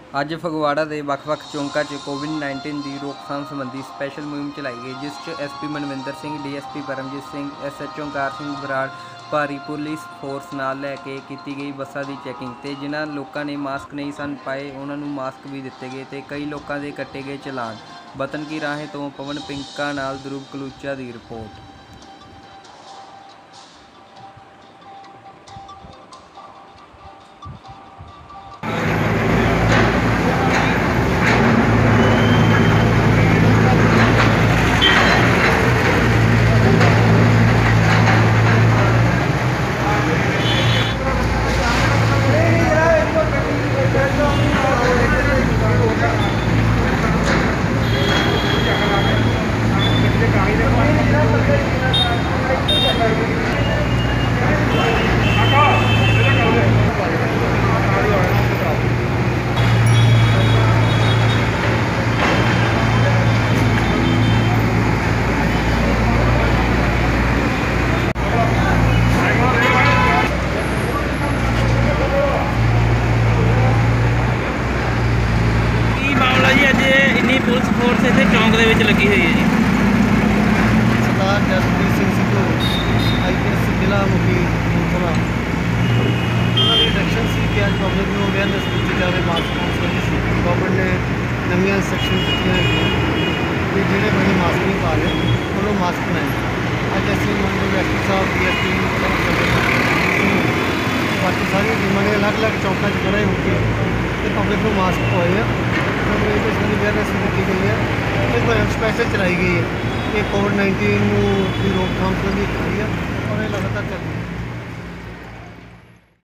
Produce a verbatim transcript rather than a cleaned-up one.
ਅੱਜ ਫਗਵਾੜਾ ਦੇ ਵੱਖ-ਵੱਖ ਚੌਂਕਾਂ 'ਚ ਕੋਵਿਡ ਨਾਈਨਟੀਨ ਦੀ ਰੋਕਥਾਮ ਸੰਬੰਧੀ ਸਪੈਸ਼ਲ ਮੁਹਿੰਮ ਚਲਾਈ ਗਈ, ਜਿਸ 'ਚ S P Manvinder Singh, D S P Paramjit Singh, S H O Onkar Singh Brar ਭਾਰੀ ਪੁਲਿਸ ਫੋਰਸ ਨਾਲ ਲੈ ਕੇ ਕੀਤੀ ਗਈ ਬੱਸਾਂ ਦੀ ਚੈਕਿੰਗ। ਤੇ ਜਿਨ੍ਹਾਂ ਲੋਕਾਂ ਨੇ ਮਾਸਕ ਨਹੀਂ ਸਨ ਪਾਏ ਉਹਨਾਂ ਨੂੰ ਮਾਸਕ ਵੀ ਦਿੱਤੇ ਗਏ ਤੇ ਕਈ ਲੋਕਾਂ ਦੇ ਕੱਟੇ ਗਏ ਚਲਾਨ। ਵਤਨ ਕੀ ਰਾਹੇ ਤੋਂ ਪਵਨ ਪਿੰਕਾ ਨਾਲ ਧਰੁਵ ਕਲੂਚਾ ਦੀ ਰਿਪੋਰਟ। पुलिस फोर्स इतने चौंक दे विच लगी हुई है जी। सरदार Jaspreet Singh Sidhu I P S जिला मुखी कपूरथला उन्होंने डायरेक्शन सी कि अज पब्लिक को अवेयरनेस दी जाए मास्क पाउण सी गवर्नमेंट ने नवीं इंस्ट्रक्शन दी कि जोड़े बंदे मास्क नहीं पा रहे उन्होंने मास्क बनाए। अज असीं मानयोग एस पी साहब डी एस पी बाकी सारी टीमां ने अलग अलग चौंकों च खड़े होकर पब्लिक को मास्क पवाए हैं। अवेयरनेस दी गई है, ये मुहिम स्पैशल चलाई गई है। ये कोविड नाइनटीन की रोकथाम संबंधी चलाई है और ये लगातार चल रही है।